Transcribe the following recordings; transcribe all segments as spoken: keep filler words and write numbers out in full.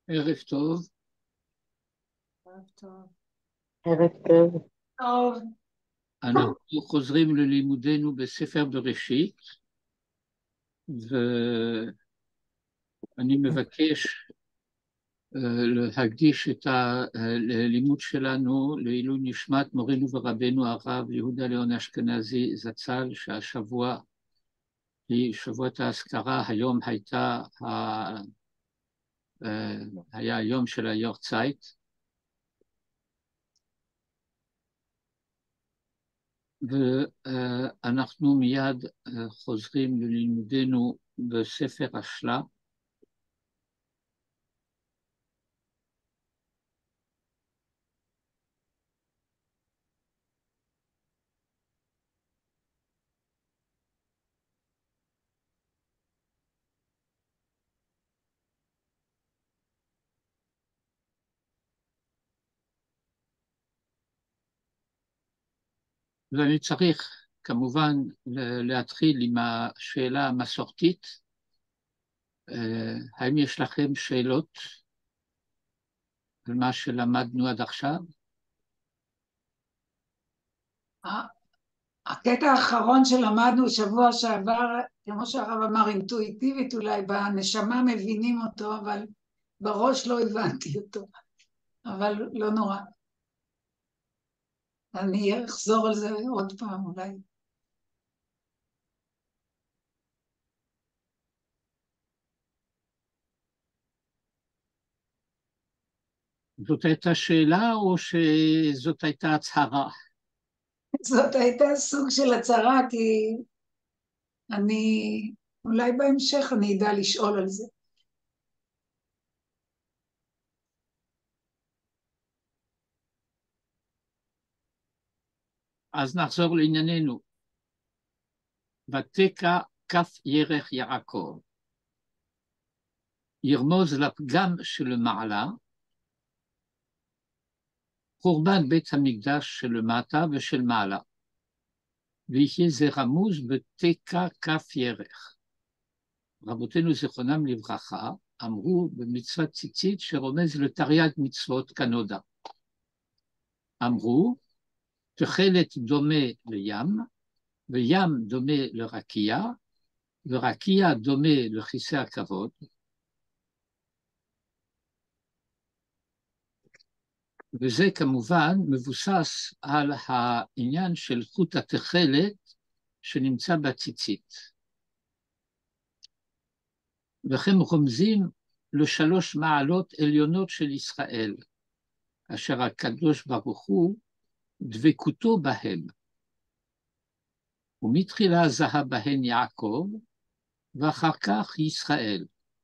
ערב טוב. ערב טוב. ערב טוב. טוב. אנחנו חוזרים ללימודנו בספר בראשית, ואני מבקש להקדיש את הלימוד שלנו לעילוי נשמת מורנו ורבנו הרב יהודה ליאון אשכנזי זצ"ל, שהשבוע היא שבועת האזכרה. היום הייתה, היה היום של היורצייט, ואנחנו מיד חוזרים ללימודנו בספר השלה. ואני צריך כמובן להתחיל עם השאלה המסורתית. האם יש לכם שאלות על מה שלמדנו עד עכשיו? הקטע האחרון שלמדנו שבוע שעבר, כמו שהרב אמר, אינטואיטיבית אולי, בנשמה מבינים אותו, אבל בראש לא הבנתי אותו, אבל לא נורא. אני אחזור על זה עוד פעם אולי. זאת הייתה שאלה או שזאת הייתה הצהרה? זאת הייתה סוג של הצהרה, כי אני, אולי בהמשך אני אדע לשאול על זה. אז נחזור לענייננו. ותקע כף ירך יעקב. ירמוז לפגם שלמעלה, חורבן בית המקדש שלמטה ושל מעלה. ויהיה זה רמוז בתקע כף ירך. רבותינו זיכרונם לברכה אמרו במצוות ציצית שרומז לתרי"ג מצוות כנודע. אמרו, תכלת דומה לים, וים דומה לרקיע, ורקיע דומה לכיסא הכבוד. וזה כמובן מבוסס על העניין של חוט התכלת שנמצא בציצית. וכן רומזים לשלוש מעלות עליונות של ישראל, אשר הקדוש ברוך הוא דבקותו בהם. ומתחילה זהה בהן יעקב, ואחר כך ישראל.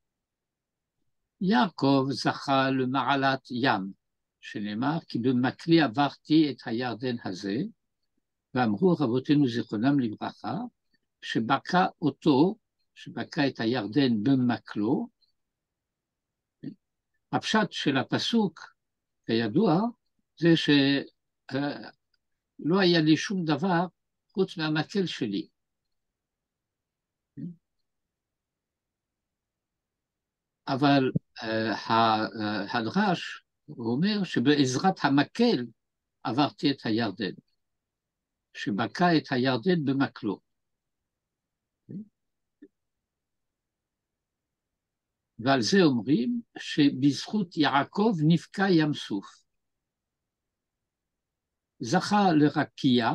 יעקב זכה למעלת ים, שנאמר כי במקלי עברתי את הירדן הזה, ואמרו רבותינו זיכרונם לברכה, שבקע אותו, שבקע את הירדן במקלו. הפשט של הפסוק, כידוע, זה שלא היה לי שום דבר חוץ מהמקל שלי. אבל הדרש אומר שבעזרת המקל עברתי את הירדן, שבקע את הירדן במקלו. ועל זה אומרים שבזכות יעקב נפקע ים סוף. זכה לרקיע,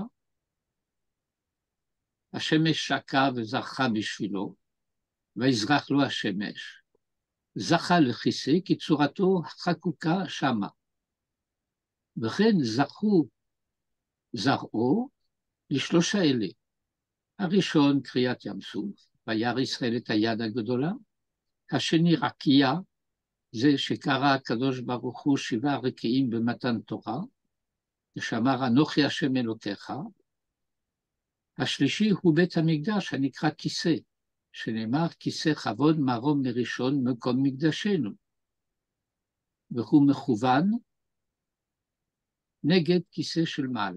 השמש שקע וזכה בשבילו, ויזרח לו השמש. זכה לכיסא כי צורתו חקוקה שמה. וכן זכו זרעו לשלושה אלה. הראשון קריאת ים סוף, וירא ישראל את היד הגדולה. השני רקיע, זה שקרא הקדוש ברוך הוא שבעה רקיעים במתן תורה, שאמר אנוכי השם אלוקיך. השלישי הוא בית המקדש הנקרא כיסא, שנאמר כיסא כבוד מרום מראשון מקום מקדשנו, והוא מכוון נגד כיסא של מעלה.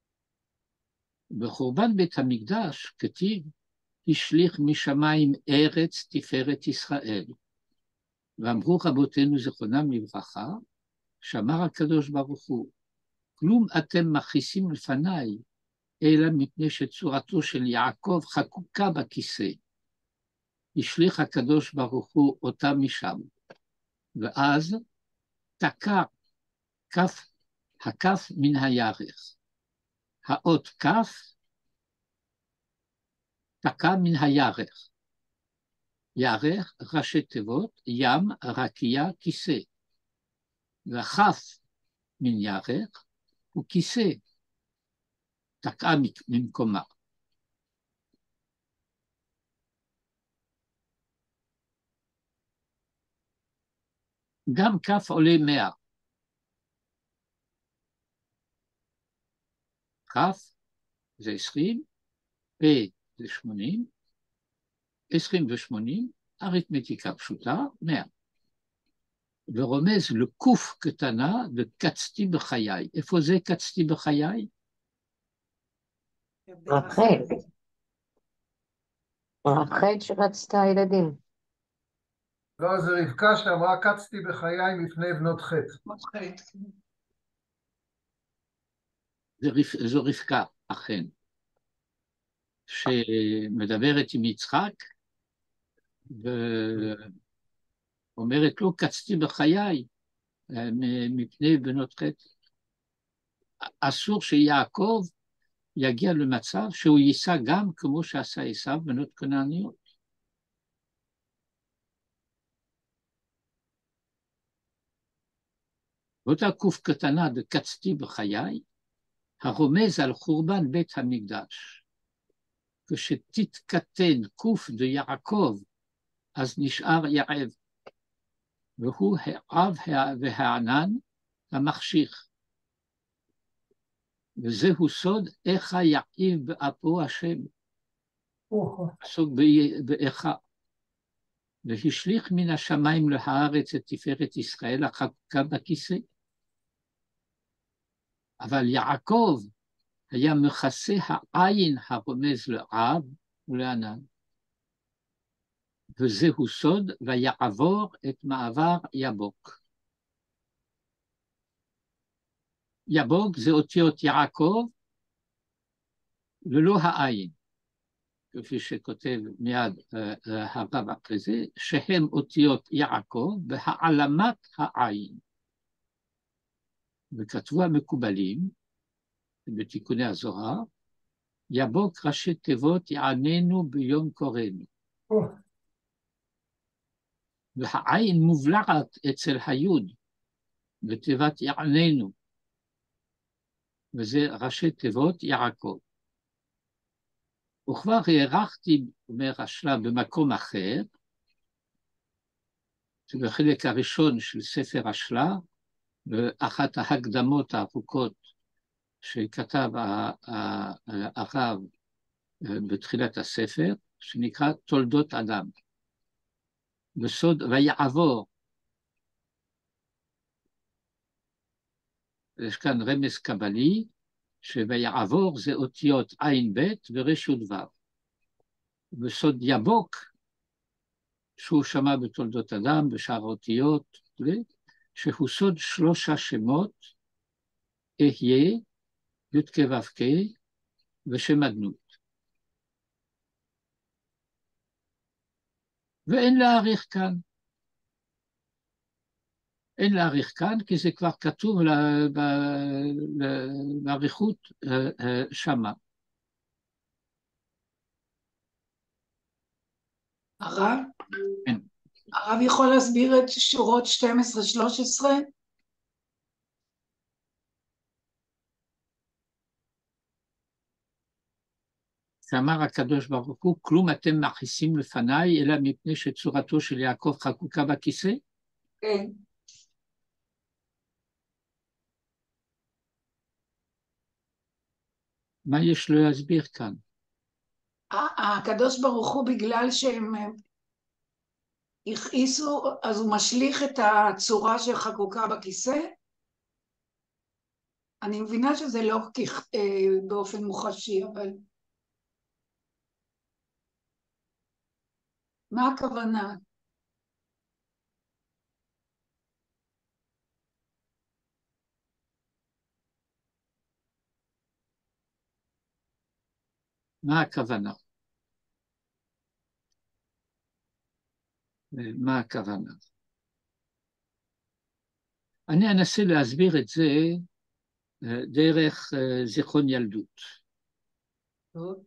בחורבן בית המקדש כתיב, השליך משמיים ארץ תפארת ישראל, ואמרו רבותינו זכרונם לברכה, שאמר הקדוש ברוך הוא, כלום אתם מכעיסים לפניי, אלא מפני שצורתו של יעקב חקוקה בכיסא. השליך הקדוש ברוך הוא אותה משם, ואז תקע כף, הכף מן הירך. האות כף תקע מן הירך. ירך ראשי תיבות, ים, רקיע, כיסא. וכף מן ירך הוא כיסא, תקעה ממקומה. גם כף עולה מאה. כף זה עשרים, פה זה שמונים, עשרים ושמונים, אריתמטיקה פשוטה, מאה. ורומז לקוף קטנה וקצתי בחיי. איפה זה קצתי בחיי? רחל. רחל שרצתה ילדים. לא, זה רבקה שאמרה קצתי בחיי מפני בנות חטא. זו רבקה, אכן, שמדברת עם יצחק, ואומרת לו, קצתי בחיי מפני בנות חטא. אסור שיעקב יגיע למצב שהוא יישא גם כמו שעשה עשיו בנות כנעניות. ואותה קוף קטנה דקצתי בחיי, הרומז על חורבן בית המקדש. כשתתקטן קוף דיעקב, אז נשאר יעב, והוא העב והענן המחשיך. וזהו סוד איך יעיב באפו השם. פסוק באיכה. והשליך מן השמיים להארץ את תפארת ישראל החקוקה בכיסא. אבל יעקב היה מכסה העין הרומז לעב ולענן. וזהו סוד ויעבור את מעבר יבוק. יבוק זה אותיות יעקב ולא העין, כפי שכותב מיד הרב אחרי זה, שהם אותיות יעקב בהעלמת העין. וכתבו המקובלים, בתיקוני הזוהר, יבוק ראשי תיבות יעננו ביום קוראנו. והעין מובלעת אצל היוד, בתיבת יעננו, וזה ראשי תיבות יעקב. וכבר הערכתי, אומר השלב, במקום אחר, שבחלק הראשון של ספר השלה, באחת ההקדמות הארוכות שכתב הרב בתחילת הספר, שנקרא תולדות אדם. בסוד ויעבור, יש כאן רמז קבלי, שויעבור זה אותיות עין בית ורשות וו. בסוד יבוק, שהוא שמע בתולדות אדם, בשאר האותיות, שהוא סוד שלושה שמות, אהיה, י"ק ו"ק, ושם אדנות. ואין להאריך כאן. אין להאריך כאן, כי זה כבר כתוב באריכות שמה. הרב? כן. הרב יכול להסביר את שורות שתים עשרה שלוש עשרה? שאמר הקדוש ברוך הוא, כלום אתם מכעיסים לפניי, אלא מפני שצורתו של יעקב חקוקה בכיסא? כן. מה יש לו להסביר כאן? הקדוש ברוך הוא, בגלל שהם הכעיסו, אז הוא משליך את הצורה שחקוקה בכיסא? אני מבינה שזה לא באופן מוחשי, אבל מה הכוונה? מה הכוונה? מה הכוונה? אני אנסה להסביר את זה דרך זיכרון ילדות. טוב.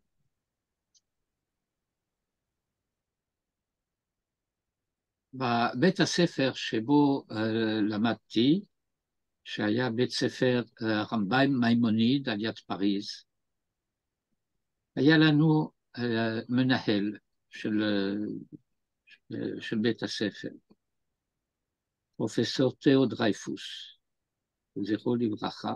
בבית הספר שבו למדתי, שהיה בית ספר רמב"ם מימוניד על יד פריז, היה לנו מנהל של, של בית הספר, פרופסור תיאו דרייפוס, זכרו לברכה,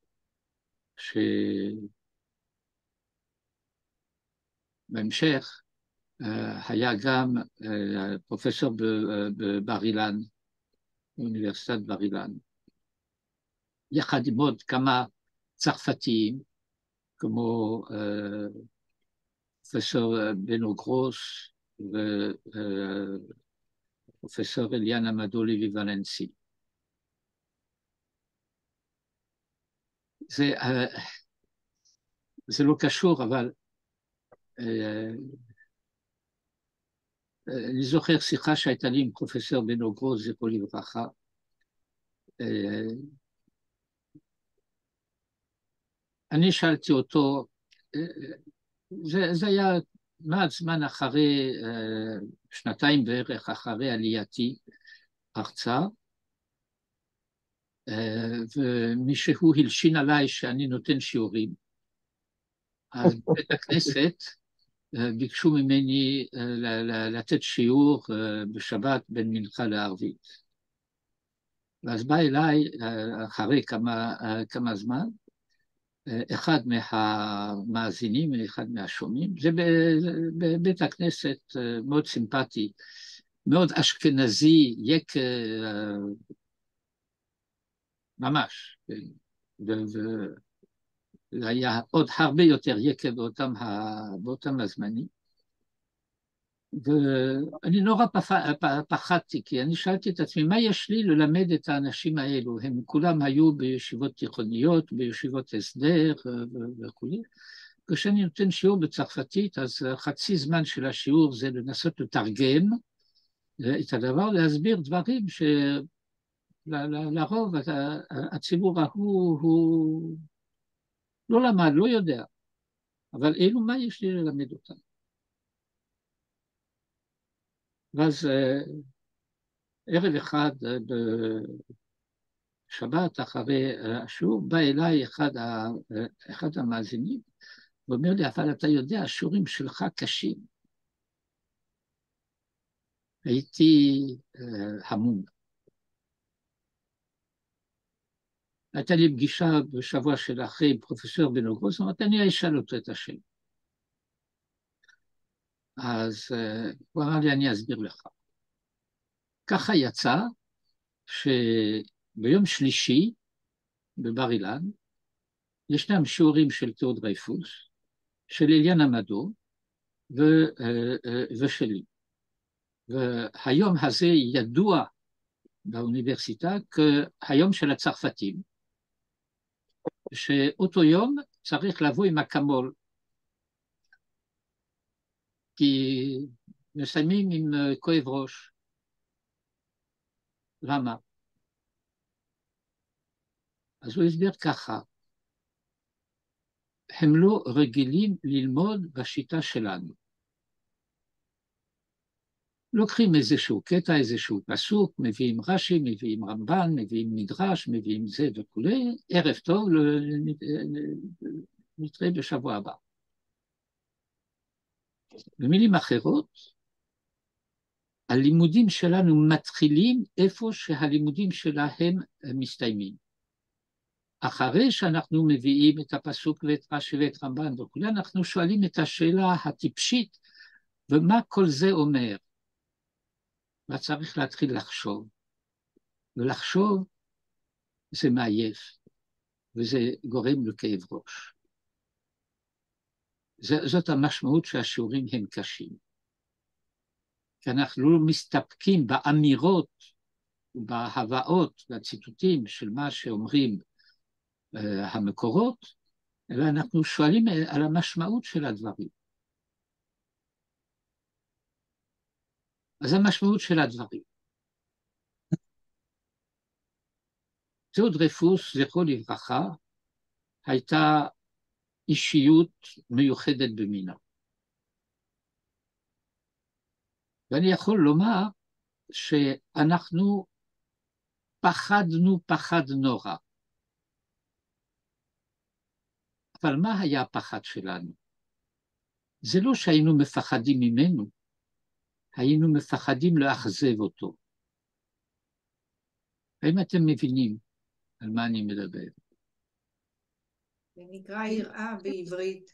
שבהמשך היה גם פרופסור בבר אילן, באוניברסיטת בר אילן, יחד עם עוד כמה צרפתיים, כמו פרופסור בנו גרוס ופרופסור אליאנה מדולי ולנסי. זה, זה לא קשור, אבל אני זוכר שיחה שהייתה לי עם פרופסור בנו גרוס, זכרו לברכה. אני שאלתי אותו, זה, זה היה מעט זמן אחרי, שנתיים בערך אחרי עלייתי ארצה, ומישהו הלשין עליי שאני נותן שיעורים. אז בבית הכנסת ביקשו ממני לתת שיעור בשבת בין מנחה לערבית. ואז בא אליי אחרי כמה, כמה זמן, אחד מהמאזינים, אחד מהשומעים, זה בבית הכנסת מאוד סימפטי, מאוד אשכנזי, יק ממש, וזה היה עוד הרבה יותר יקה באותם, באותם הזמנים. ואני נורא פחדתי, כי אני שאלתי את עצמי, מה יש לי ללמד את האנשים האלו? הם כולם היו בישיבות תיכוניות, בישיבות הסדר וכו'. כשאני נותן שיעור בצרפתית, אז חצי זמן של השיעור זה לנסות לתרגם את הדבר, להסביר דברים שלרוב הציבור ההוא הוא לא למד, לא יודע. אבל אלו מה יש לי ללמד אותם? ואז ערב אחד בשבת אחרי השיעור, בא אליי אחד, אחד המאזינים, ואומר לי, אבל אתה יודע, השיעורים שלך קשים. הייתי המום. הייתה לי פגישה בשבוע של אחרי פרופסור בנו גרוס, אמרתי, אני אשאל אותו את השם. אז הוא אמר לי, אני אסביר לך. ככה יצא שביום שלישי בבר אילן ישנם שיעורים של תיאו דרייפוס, של אליאנה מדו ו, ושלי. והיום הזה ידוע באוניברסיטה כהיום של הצרפתים, שאותו יום צריך לבוא עם אקמול, כי מסיימים עם כואב ראש. למה? אז הוא הסביר ככה, הם לא רגילים ללמוד בשיטה שלנו. לוקחים איזשהו קטע, איזשהו פסוק, מביאים רש"י, מביאים רמב"ן, מביאים מדרש, מביאים זה וכו', ערב טוב, נתראה בשבוע הבא. במילים אחרות, הלימודים שלנו מתחילים איפה שהלימודים שלהם מסתיימים. אחרי שאנחנו מביאים את הפסוק ואת רש"י ואת רמב"ן וכו', אנחנו שואלים את השאלה הטיפשית, ומה כל זה אומר? וצריך להתחיל לחשוב. ולחשוב זה מעייף, וזה גורם לכאב ראש. זאת המשמעות שהשיעורים הם קשים. כי אנחנו לא מסתפקים באמירות ובהבאות והציטוטים של מה שאומרים uh, המקורות, אלא אנחנו שואלים על המשמעות של הדברים. אז המשמעות של הדברים. תיאוד דרייפוס, זכרו לברכה, הייתה אישיות מיוחדת במינה. ואני יכול לומר שאנחנו פחדנו פחד נורא. אבל מה היה הפחד שלנו? זה לא שהיינו מפחדים ממנו, היינו מפחדים לאכזב אותו. האם אתם מבינים על מה אני מדבר? זה נקרא יראה בעברית.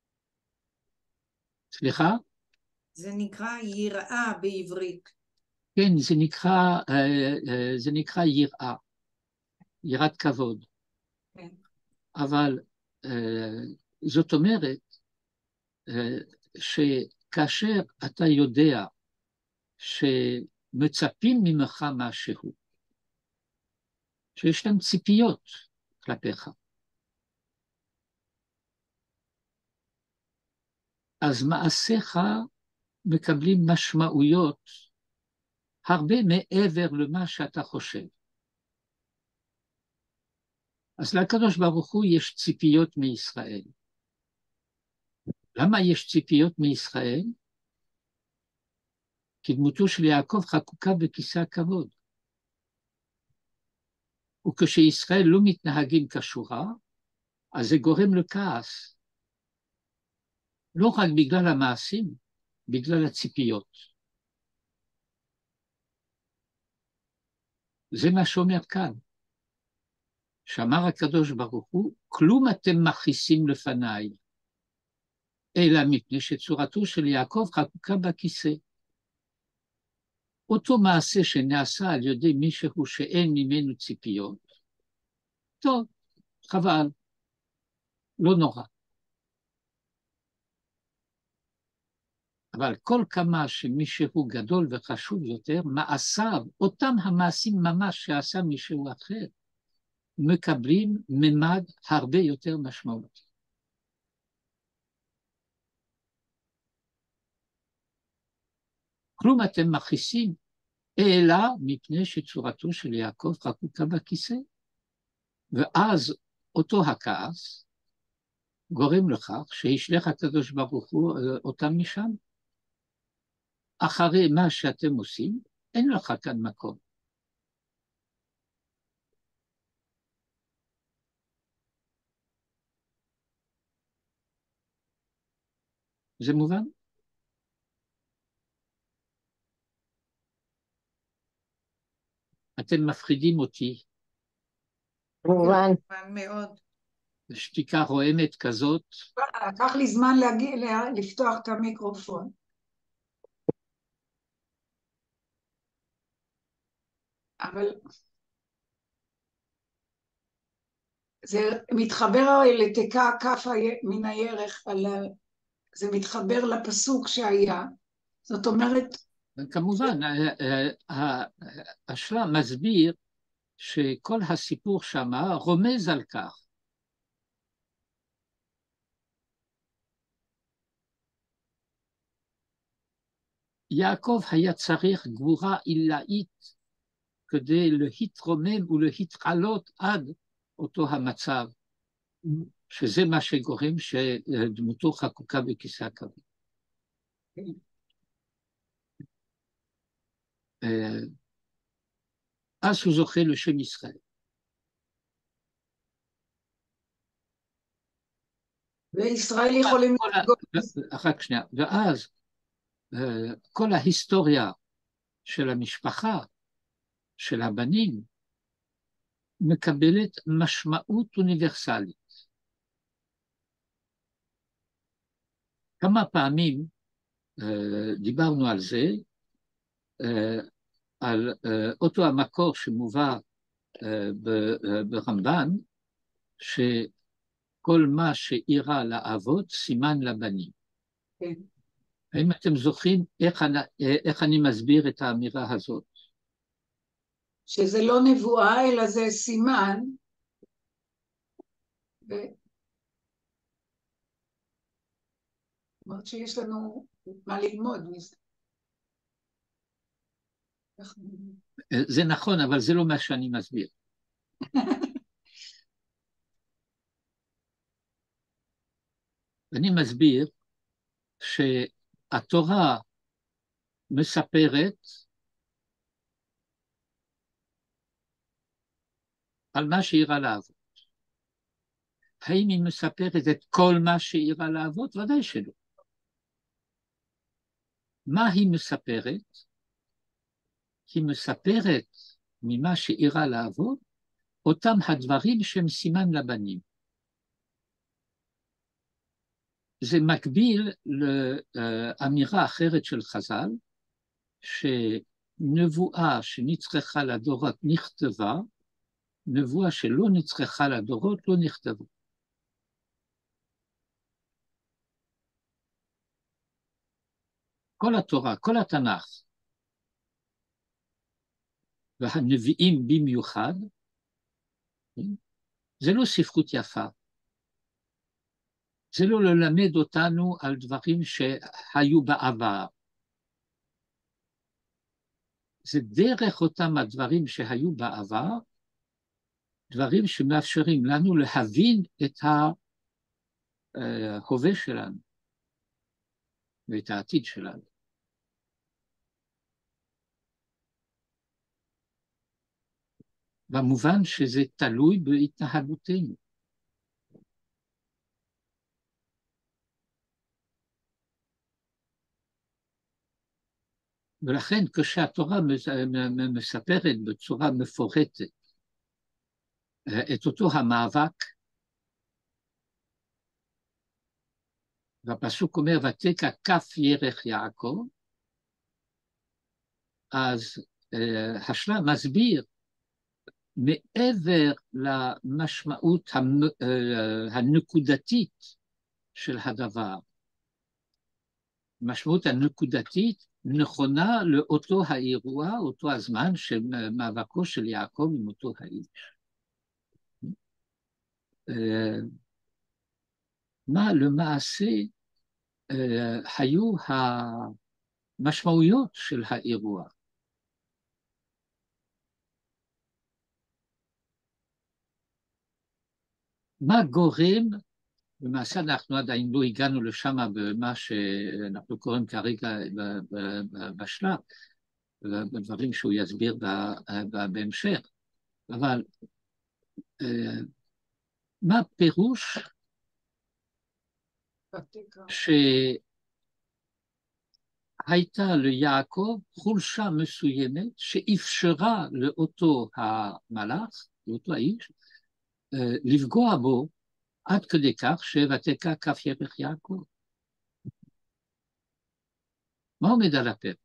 סליחה? זה נקרא יראה בעברית. כן, זה נקרא, זה נקרא יראה, יראת כבוד. כן. אבל זאת אומרת שכאשר אתה יודע שמצפים ממך משהו, שיש להם ציפיות כלפיך, אז מעשיך מקבלים משמעויות הרבה מעבר למה שאתה חושב. אז לקדוש ברוך הוא יש ציפיות מישראל. למה יש ציפיות מישראל? כי דמותו של יעקב חקוקה בכיסא הכבוד. וכשישראל לא מתנהגים כשורה, אז זה גורם לכעס. לא רק בגלל המעשים, בגלל הציפיות. זה מה שאומר כאן. שאמר הקדוש ברוך הוא, כלום אתם מכעיסים לפניי, אלא מפני שצורתו של יעקב חקוקה בכיסא. אותו מעשה שנעשה על ידי מישהו שאין ממנו ציפיות, טוב, חבל, לא נורא. אבל כל כמה שמישהו גדול וחשוב יותר, מעשיו, אותם המעשים ממש שעשה מישהו אחר, מקבלים ממד הרבה יותר משמעותי. כלום אתם מכעיסים, אלא מפני שצורתו של יעקב חקוקה בכיסא. ואז אותו הכעס גורם לכך שישלח הקדוש ברוך הוא אותם משם. אחרי מה שאתם עושים, אין לך כאן מקום. זה מובן? אתם מפחידים אותי. מובן. מובן מאוד. שתיקה רועמת כזאת. לקח לי זמן להגיע, לפתוח את המיקרופון. אבל זה מתחבר לתקע כף מן הירך, זה מתחבר לפסוק שהיה. זאת אומרת... כמובן, השלה מסביר שכל הסיפור שם רומז על כך. יעקב היה צריך גבורה עילאית כדי להתרומם ולהתעלות עד אותו המצב, שזה מה שגורם שדמותו חקוקה בכיסא הכבוד. אז הוא זוכה לשם ישראל. וישראל יכולים... רק שנייה, ואז כל ההיסטוריה של המשפחה, של הבנים, מקבלת משמעות אוניברסלית. כמה פעמים דיברנו על זה, על אותו המקור שמובא ברמב"ן, שכל מה שאירע לאבות סימן לבנים. כן. האם אתם זוכרים איך אני, איך אני מסביר את האמירה הזאת? שזה לא נבואה, אלא זה סימן. ו... אומרת שיש לנו מה ללמוד מזה. זה נכון, אבל זה לא מה שאני מסביר. אני מסביר שהתורה מספרת על מה שאירע לאבות. האם היא מספרת את כל מה שאירע לאבות? ודאי שלא. מה היא מספרת? היא מספרת ממה שאירע לאבות, אותם הדברים שהם סימן לבנים. זה מקביל לאמירה אחרת של חז"ל, שנבואה שנצרכה לדורות נכתבה, נבואה שלא נצרכה לדורות לא נכתבה. כל התורה, כל התנ"ך, והנביאים במיוחד, זה לא ספרות יפה. זה לא ללמד אותנו על דברים שהיו בעבר. זה דרך אותם הדברים שהיו בעבר, דברים שמאפשרים לנו להבין את ההווה שלנו ואת העתיד שלנו. במובן שזה תלוי בהתנהגותנו. ולכן כשהתורה מספרת בצורה מפורטת את אותו המאבק, והפסוק אומר, ותקע כף ירך יעקב, אז השלם מסביר מעבר למשמעות הנקודתית של הדבר. המשמעות הנקודתית נכונה לאותו האירוע, אותו הזמן של מאבקו של יעקב עם אותו האיש. מה למעשה היו המשמעויות של האירוע. מה גורם, למעשה אנחנו עדיין לא הגענו לשם במה שאנחנו קוראים כרגע בשלב, בדברים שהוא יסביר בהמשך, אבל מה פירוש שהייתה ליעקב חולשה מסוימת שאפשרה לאותו המלאך, לאותו האיש, לפגוע בו עד כדי כך ותקע כף ירך יעקב. מה עומד על הפרק?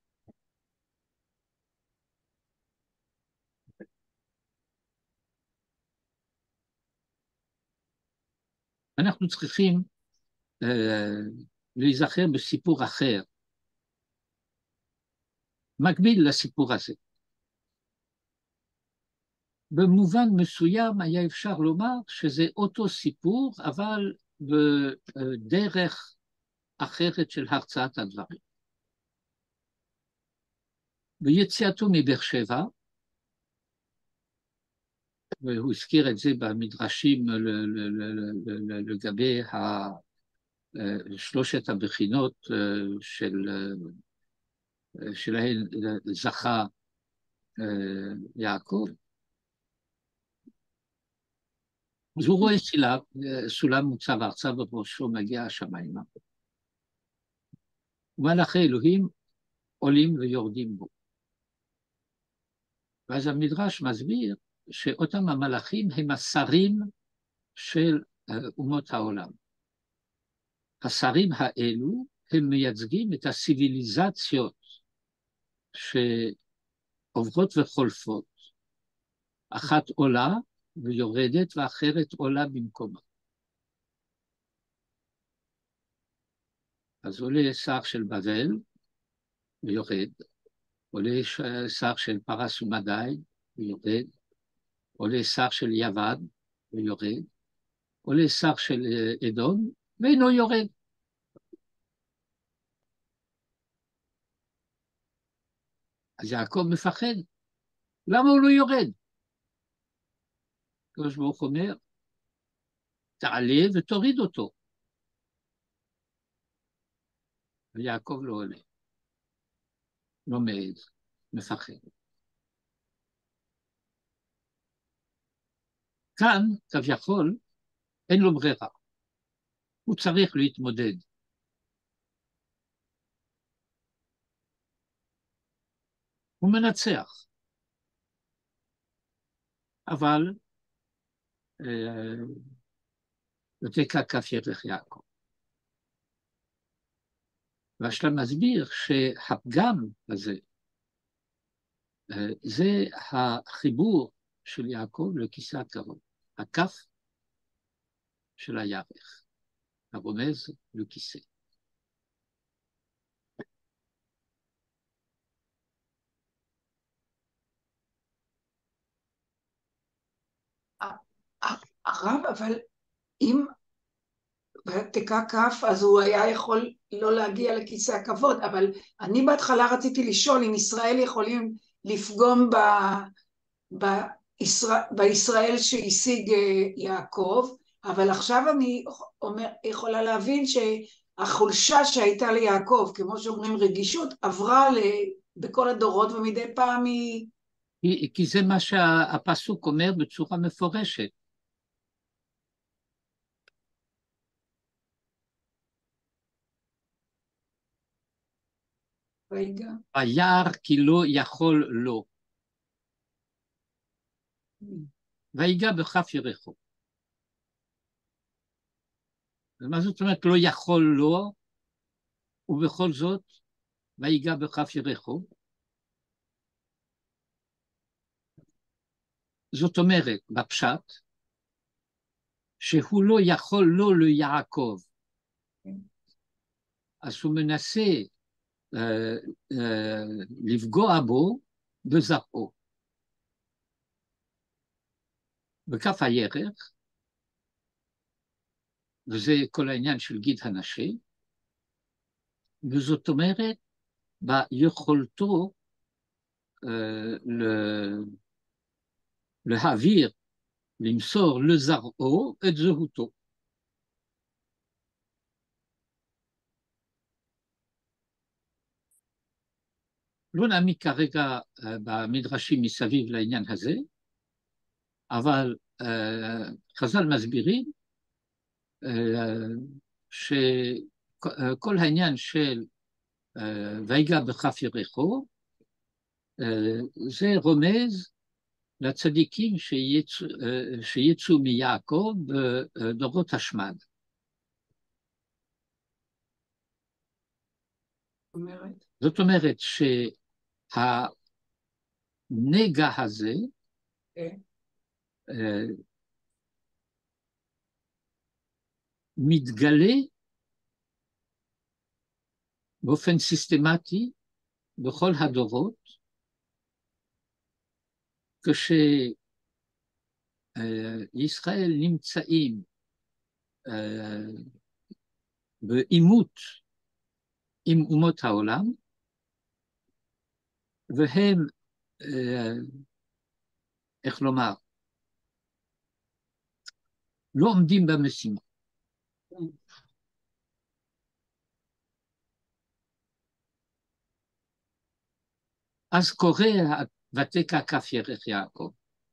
אנחנו צריכים uh, להיזכר בסיפור אחר, מקביל לסיפור הזה. במובן מסוים היה אפשר לומר שזה אותו סיפור, אבל בדרך אחרת של הרצאת הדברים. ביציאתו מבאר שבע, והוא הזכיר את זה במדרשים לגבי שלושת הבחינות של, שלהן זכה יעקב. אז הוא רואה סולם, סולם מוצב ארצה בראשו מגיע השמיימה. ומלאכי אלוהים עולים ויורדים בו. ואז המדרש מסביר שאותם המלאכים הם השרים של אומות העולם. השרים האלו הם מייצגים את הסיביליזציות שעוברות וחולפות. אחת עולה ויורדת ואחרת עולה במקומה. אז עולה שר של בבל ויורד, עולה שר של פרס ומדי ויורד, עולה שר של יוון ויורד, עולה שר של אדום ואינו יורד. אז יעקב מפחד. למה הוא לא יורד? הקדוש ברוך הוא אומר, תעלה ותוריד אותו. ויעקב לא עולה. לא מעז, מפחד. כאן, כביכול, אין לו ברירה. הוא צריך להתמודד. הוא מנצח. אבל, ותקע כף ירך יעקב. והשלם מסביר שהפגם הזה, זה החיבור של יעקב לכיסא הכבוד. הכף של הירך, הרומז לכיסא. הרב, אבל אם תקע כף, אז הוא היה יכול לא להגיע לכיסא הכבוד, אבל אני בהתחלה רציתי לשאול אם ישראל יכולים לפגום ב, בישראל, בישראל שהשיג יעקב, אבל עכשיו אני אומר, יכולה להבין שהחולשה שהייתה ליעקב, כמו שאומרים רגישות, עברה ל, בכל הדורות ומדי פעם היא... כי, כי זה מה שהפסוק אומר בצורה מפורשת. ויגע. וירא כי לא יכול לו. ויגע בכף ירכו. ומה זאת אומרת לא יכול לו, ובכל זאת ויגע בכף ירכו? זאת אומרת, בפשט, שהוא לא יכול לו ליעקב. אז הוא מנסה אה, אה, לפגוע בו בזרעו. בכף הירך, וזה כל העניין של גיד הנשי, וזאת אומרת, ביכולתו אה, להעביר, למסור לזרעו את זהותו. לא נעמיק כרגע במדרשים מסביב לעניין הזה, אבל חז"ל מסבירים שכל העניין של ויגע בכף ירכו, זה רומז לצדיקים שיצאו, שיצאו מיעקב בדורות השמד. אומרת. זאת אומרת שהנגע הזה כן. מתגלה באופן סיסטמטי בכל הדורות, כשישראל נמצאים בעימות עם אומות העולם, והם, איך לומר, לא עומדים במשימה. אז קורא ותקע כף ירך יעקב.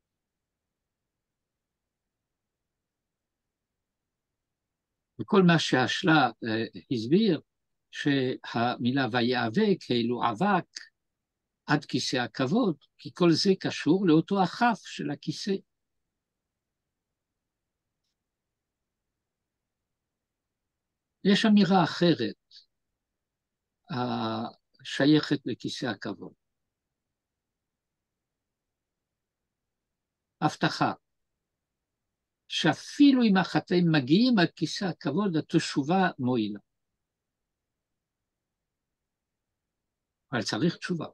וכל מה שהשלה הסביר, שהמילה ויאבק, כאילו אבק, עד כיסא הכבוד, כי כל זה קשור לאותו הכף של הכיסא. יש אמירה אחרת, השייכת לכיסא הכבוד. הבטחה, שאפילו אם החטאים מגיעים עד כיסא הכבוד, התשובה מועילה. אבל צריך תשובה.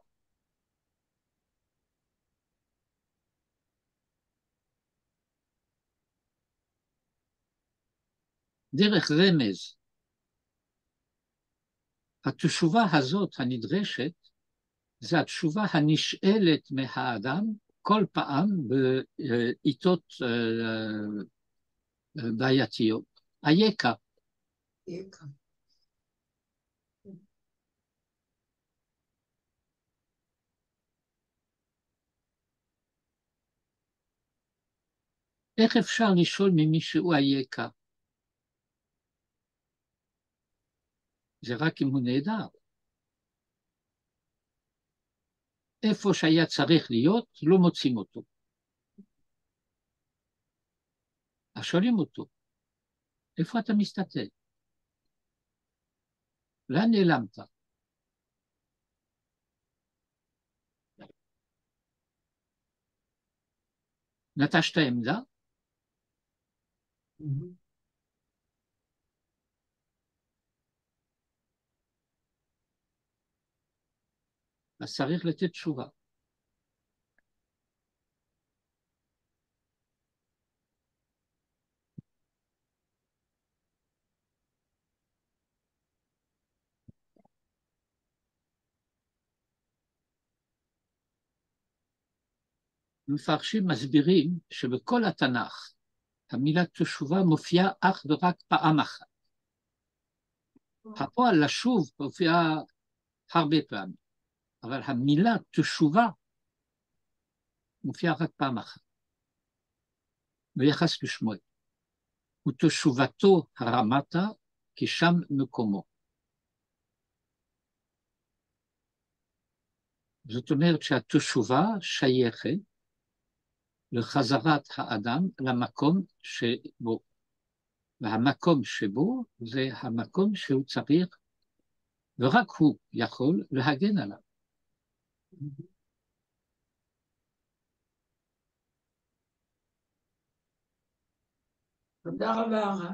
דרך רמז, התשובה הזאת הנדרשת זה התשובה הנשאלת מהאדם כל פעם בעיתות בעייתיות. אייכה. אייכה. איך אפשר לשאול ממישהו אייכה? זה רק אם הוא נהדר. איפה שהיה צריך להיות, לא מוצאים אותו. אז שואלים אותו, איפה אתה מסתתר? לאן נעלמת? נטשת עמדה? אז צריך לתת תשובה. מפרשים מסבירים שבכל התנ"ך המילה תשובה מופיעה אך ורק פעם אחת. הפועל לשוב מופיעה הרבה פעמים, אבל המילה תשובה מופיעה רק פעם אחת. ביחס לשמואל. ותשובתו הרמתה, כי שם מקומו. זאת אומרת שהתשובה שייכת לחזרת האדם למקום שבו, והמקום שבו זה המקום שהוא צריך, ורק הוא יכול להגן עליו. תודה רבה, הרב.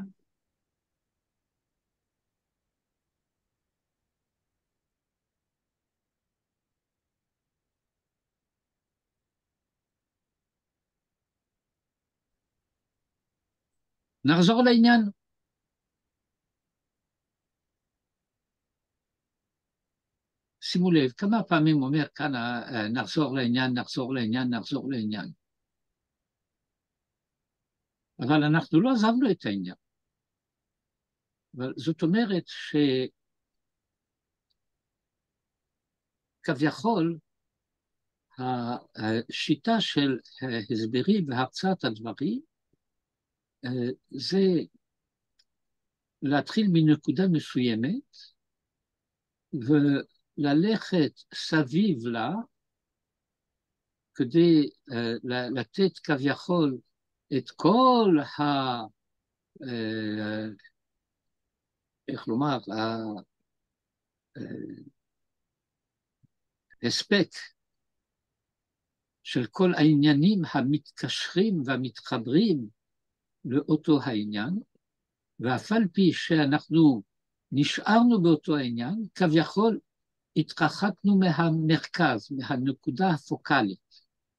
נחזור לעניין. שימו לב, כמה פעמים אומר כאן, נחזור לעניין, נחזור לעניין, נחזור לעניין. אבל אנחנו לא עזבנו את העניין. אבל זאת אומרת שכביכול, השיטה של הסברים והרצאת הדברים, זה להתחיל מנקודה מסוימת, וללכת סביב לה, כדי לתת כביכול את כל ה... איך לומר, ההספק של כל העניינים המתקשרים והמתחברים לאותו העניין, ואף על פי שאנחנו נשארנו באותו העניין, כביכול התרחקנו מהמרכז, מהנקודה הפוקלית.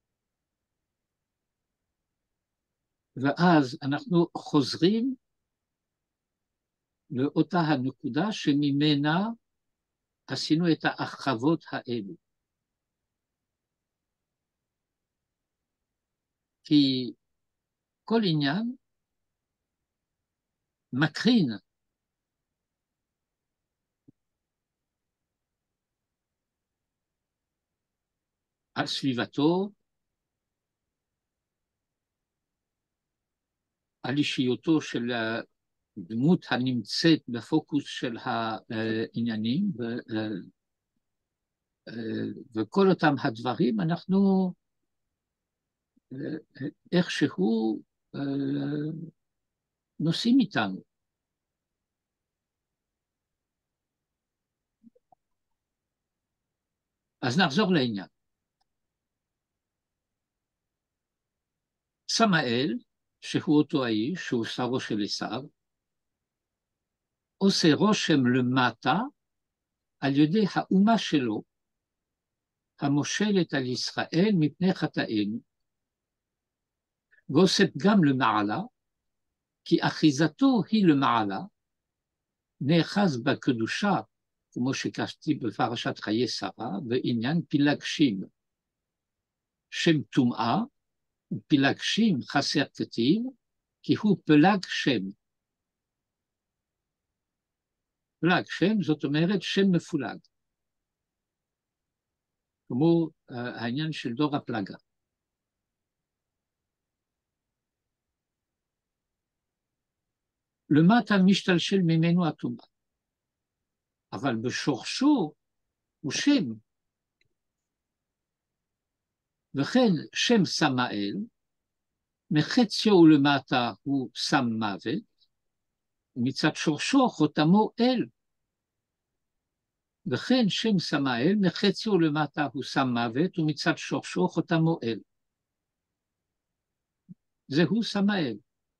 ואז אנחנו חוזרים לאותה הנקודה שממנה עשינו את ההרחבות האלו. כי כל עניין מקרין על סביבתו, על אישיותו של הדמות הנמצאת בפוקוס של העניינים, ו, וכל אותם הדברים אנחנו איכשהו נוסעים איתנו. אז נחזור לעניין. סמאל, שהוא אותו האיש, שהוא שרו של עשיו, עושה רושם למטה על ידי האומה שלו, המושלת על ישראל מפני חטאינו, ועושה גם למעלה, כי אחיזתו היא למעלה, נאחז בקדושה כמו שכתבתי בפרשת חיי שרה, בעניין פילגשים, שם טומאה, ופילגשים חסר כתיב, כי הוא פלג שם. פלג שם, זאת אומרת שם מפולג. כמו uh, העניין של דור הפלגה. למטה משתלשל ממנו הטומאה, אבל בשורשו הוא שם. וכן שם סמאל, מחציו ולמטה הוא שם מוות, ומצד שורשו חותמו אל. וכן שם סמאל, מחציו ולמטה הוא שם מוות, ומצד שורשו חותמו אל. זהו סמאל.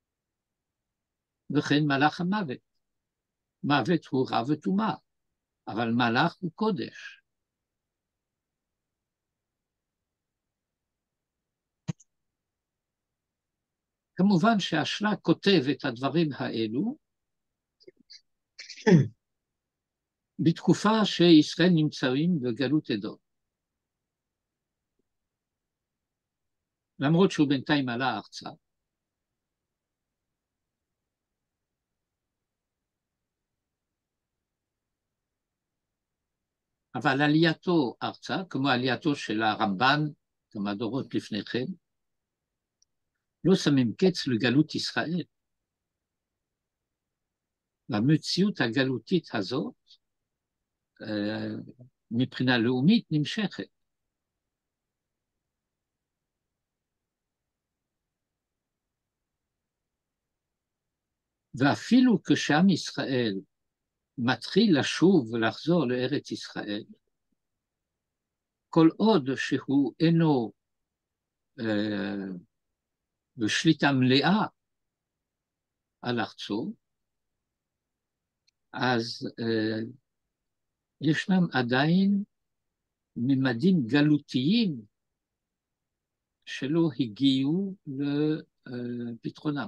וכן מלאך המוות. מוות הוא רע וטומאה, אבל מלאך הוא קודש. כמובן שהשלה כותב את הדברים האלו בתקופה שישראל נמצאים בגלות אדום. למרות שהוא בינתיים עלה ארצה. אבל עלייתו ארצה, כמו עלייתו של הרמב"ן, כמה דורות לפני כן, לא שמים קץ לגלות ישראל. והמציאות הגלותית הזאת, מבחינה לאומית, נמשכת. ואפילו כשעם ישראל מתחיל לשוב ולחזור לארץ ישראל, כל עוד שהוא אינו אה, בשליטה מלאה על ארצו, אז אה, ישנם עדיין ממדים גלותיים שלא הגיעו לפתרונם.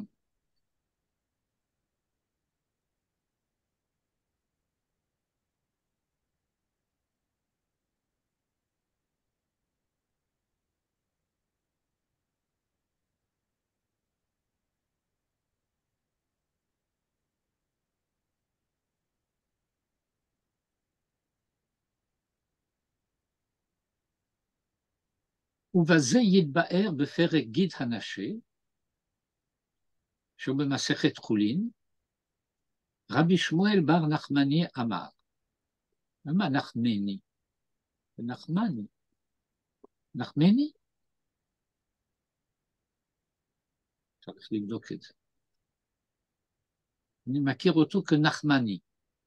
ובזה יתבאר בפרק גיד הנשה, שהוא במסכת חולין, רבי שמואל בר נחמני אמר, מה נחמני? נחמני. נחמני? צריך לבדוק את זה. אני מכיר אותו כנחמני.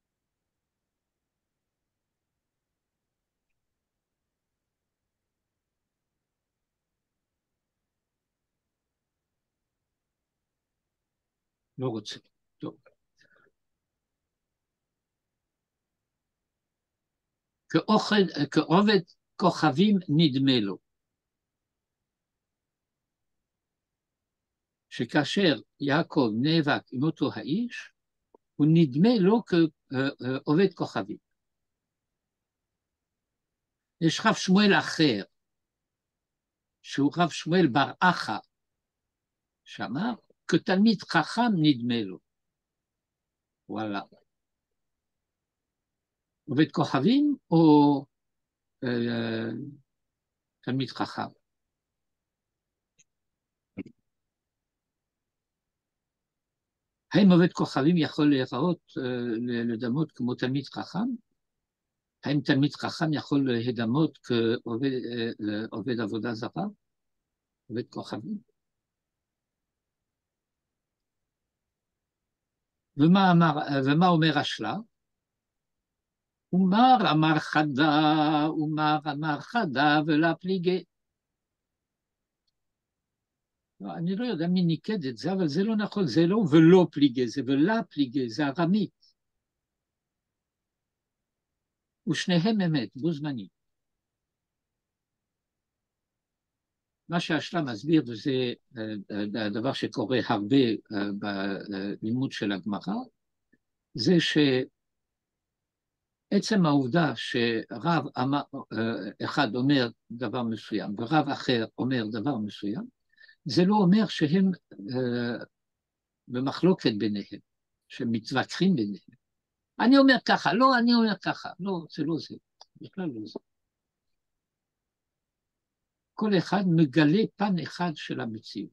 לא רוצה. טוב. כאוכל, כעובד כוכבים נדמה לו. שכאשר יעקב נאבק עם אותו האיש, הוא נדמה לו כעובד כוכבים. יש רב שמואל אחר, שהוא רב שמואל בר אחא, שאמר, כתלמיד חכם נדמה לו. וואלה. עובד כוכבים או אה, תלמיד חכם? האם עובד כוכבים יכול להיראות, אה, לדמות כמו תלמיד חכם? האם תלמיד חכם יכול להידמות כעובד אה, עובד עבודה זרה? עובד כוכבים? ומה, אמר, ומה אומר השלה? אומר אמר חדה, אומר אמר חדה ולא פליגי. לא, אני לא יודע מי ניקד את זה, אבל זה לא נכון, זה לא ולא פליגי, זה ולא פליגי, זה ארמית. ושניהם אמת, בו זמני. מה שהשלה מסביר, וזה הדבר שקורה הרבה בלימוד של הגמרא, זה ש... עצם העובדה שרב אמר, אחד אומר דבר מסוים ורב אחר אומר דבר מסוים, זה לא אומר שהם במחלוקת ביניהם, שמתווכחים ביניהם. אני אומר ככה, לא, אני אומר ככה, לא, זה לא זה, בכלל לא זה. כל אחד מגלה פן אחד של המציאות.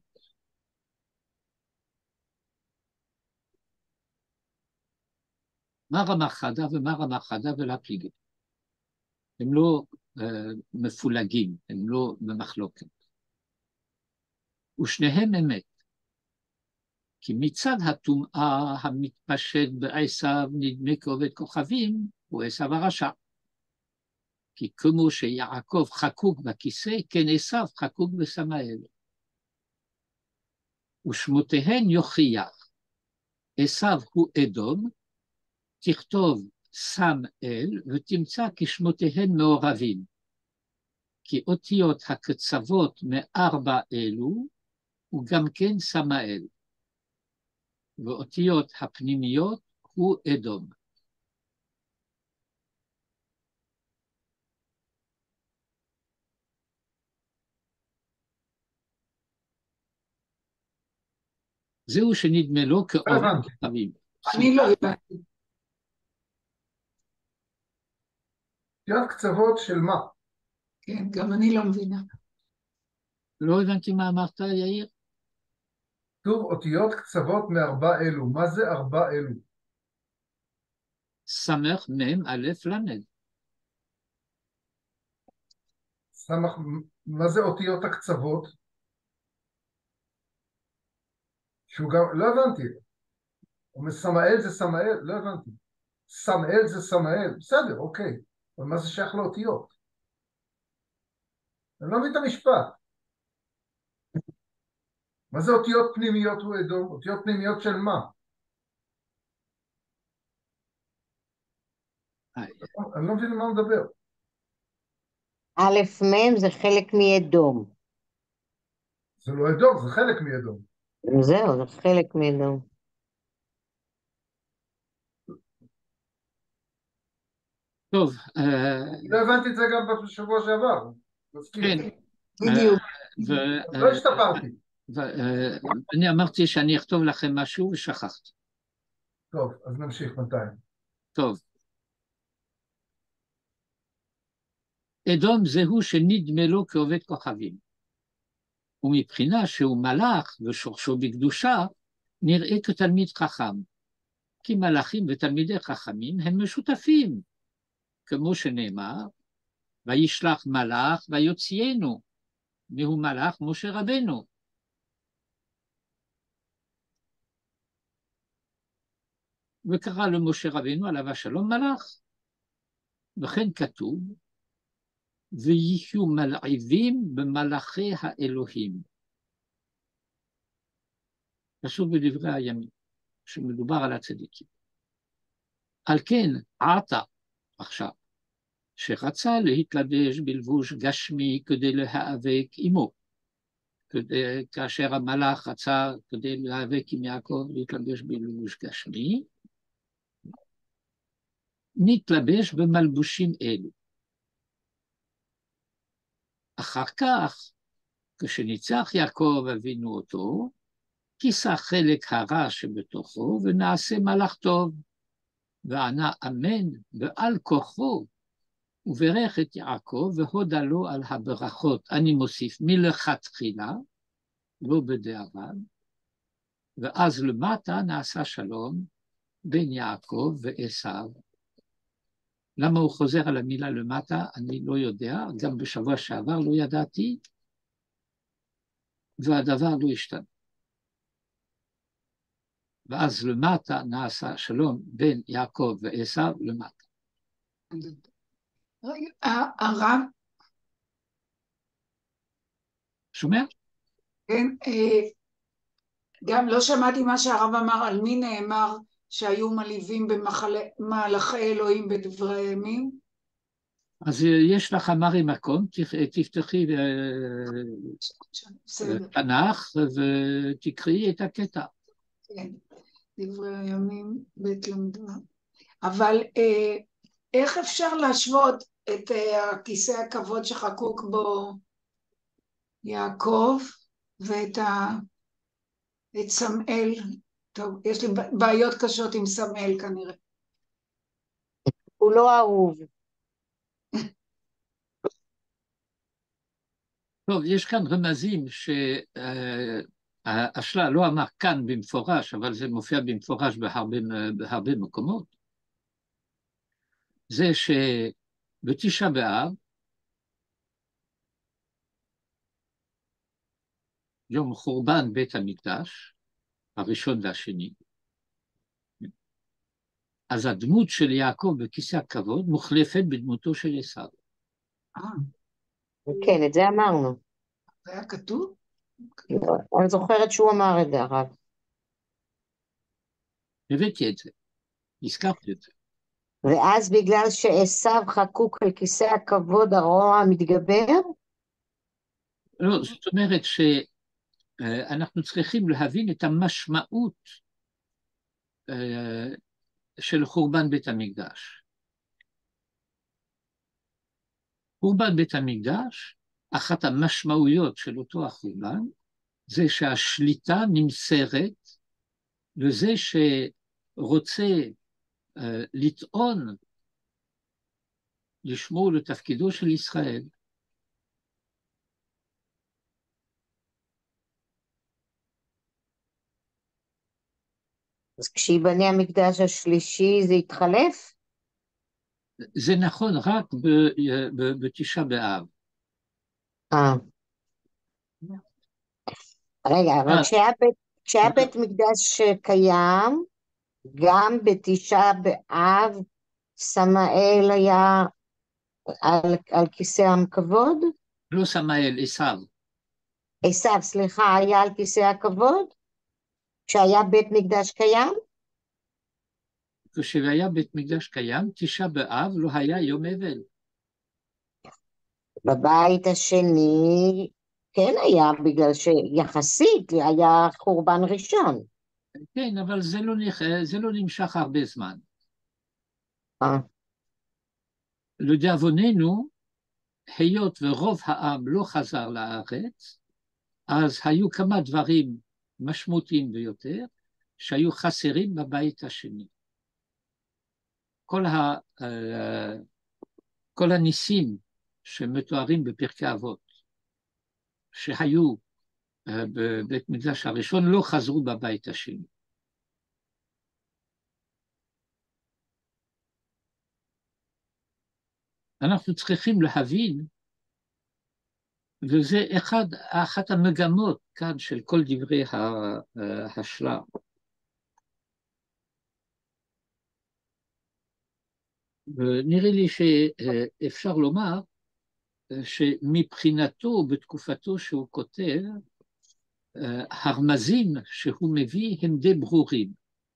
מה רמה חדה ומה רמה חדה ולהפליגים. הם לא uh, מפולגים, הם לא במחלוקת. ושניהם אמת. כי מצד הטומאה המתפשט בעשיו נדמה כעובד כוכבים, הוא עשיו הרשע. כי כמו שיעקב חקוק בכיסא, כן עשיו חקוק בסמאל. ושמותיהן יוכיח. עשיו הוא אדום, תכתוב שם אל, ותמצא כי שמותיהן מעורבים. כי אותיות הקצוות מארבע אלו, הוא גם כן סמאל. ואותיות הפנימיות הוא אדום. זהו שנדמה לו כעובד כוכבים. אני לא הבנתי. אותיות קצוות של מה? כן, גם אני לא מבינה. לא הבנתי מה אמרת, יאיר? כתוב אותיות קצוות מארבע אלו. מה זה ארבע אלו? סמך מם א' למד. סמך, מה זה אותיות הקצוות? שהוא גם, לא הבנתי. סמאל זה סמאל? לא הבנתי. סמאל זה סמאל? בסדר, אוקיי. אבל מה זה שייך לאותיות? אני לא מבין את המשפט. מה זה אותיות פנימיות הוא אדום? אותיות פנימיות של מה? אני לא מבין מה הוא מדבר. א' מ' זה חלק מאדום. זה לא אדום, זה חלק מאדום. זהו, זה חלק מאדום. טוב. לא הבנתי את זה גם בשבוע שעבר. כן. בדיוק. לא השתפרתי. אני אמרתי שאני אכתוב לכם משהו ושכחתי. טוב, אז נמשיך בינתיים. טוב. אדום זהו שנדמה לו כעובד כוכבים. ומבחינה שהוא מלאך ושורשו בקדושה, נראה כתלמיד חכם. כי מלאכים ותלמידי חכמים הם משותפים. כמו שנאמר, וישלח מלאך ויוציאנו. והוא מלאך משה רבנו. וקרא למשה רבנו עליו השלום מלאך. וכן כתוב, ויהיו מלעיבים במלאכי האלוהים. פסוק בדברי הימים, שמדובר על הצדיקים. על כן, עתה, עכשיו, שרצה להתלבש בלבוש גשמי כדי להיאבק עמו. כדי, כאשר המלאך רצה כדי להיאבק עם יעקב להתלבש בלבוש גשמי, נתלבש במלבושים אלו. אחר כך, כשניצח יעקב אבינו אותו, כיסה חלק הרע שבתוכו ונעשה מלאך טוב, וענה אמן ועל כוחו, וברך את יעקב והודה לו על הברכות. אני מוסיף מלכתחילה, לא בדיעבד, ואז למטה נעשה שלום בין יעקב ועשיו. למה הוא חוזר על המילה למטה? אני לא יודע, גם בשבוע שעבר לא ידעתי, והדבר לא השתנה. ואז למטה נעשה שלום בין יעקב ועשיו למטה. רגע, הרב? שומע? כן, גם לא שמעתי מה שהרב אמר, על מי נאמר שהיו מלהיבים במהלכי אלוהים בדברי הימים? אז יש לך מרי מקום, תפתחי תנ"ך ותקראי את הקטע. כן, דברי הימים בית למדבר. אבל איך אפשר להשוות את אה, הכיסא הכבוד שחקוק בו יעקב ואת ה... את סמאל? טוב, יש לי בעיות קשות עם סמאל כנראה. הוא לא אהוב. טוב, יש כאן רמזים שהשלה לא אמר כאן במפורש, אבל זה מופיע במפורש בהרבה, בהרבה מקומות. זה שבתשעה באב, יום חורבן בית המקדש, הראשון והשני, אז הדמות של יעקב בכיסא הכבוד מוחלפת בדמותו של עשיו. אה, כן, את זה אמרנו. זה היה כתוב? אני זוכרת שהוא אמר את זה, הרב. הבאתי את זה, הזכרתי את זה. ואז בגלל שעשיו חקוק על כיסא הכבוד, הרוע מתגבר? לא, זאת אומרת שאנחנו צריכים להבין את המשמעות אה, של חורבן בית המקדש. חורבן בית המקדש, אחת המשמעויות של אותו החורבן, זה שהשליטה נמסרת לזה שרוצה uh, לטעון לשמור לתפקידו של ישראל. אז כשיבנה המקדש השלישי זה יתחלף? זה נכון רק בתשעה באב. אה. רגע, אבל כשהיה בית, כשהיה בית מקדש קיים, גם בתשעה באב סמאל היה על, על כיסא הכבוד? לא סמאל, עשיו. עשיו, סליחה, היה על כיסא הכבוד? כשהיה בית מקדש קיים? כשהיה בית מקדש קיים, תשעה באב לא היה יום אבל. בבית השני כן היה, בגלל שיחסית היה חורבן ראשון. כן, אבל זה לא, זה לא נמשך הרבה זמן. אה. לדאבוננו, היות ורוב העם לא חזר לארץ, אז היו כמה דברים משמעותיים ביותר שהיו חסרים בבית השני. כל, ה, כל הניסים שמתוארים בפרקי אבות, שהיו בבית מקדש הראשון, לא חזרו בבית השני. אנחנו צריכים להבין, וזה אחד, אחת המגמות כאן של כל דברי השלה. ונראה לי שאפשר לומר שמבחינתו, בתקופתו שהוא כותב, הרמזים שהוא מביא הם די ברורים.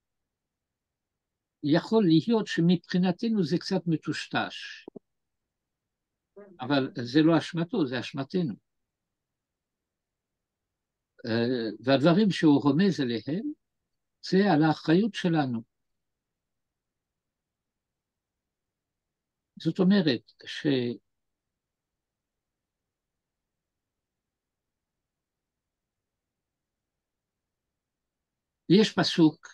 יכול להיות שמבחינתנו זה קצת מטושטש, אבל זה לא אשמתו, זה אשמתנו. והדברים שהוא רומז אליהם, זה על האחריות שלנו. זאת אומרת ש... יש פסוק,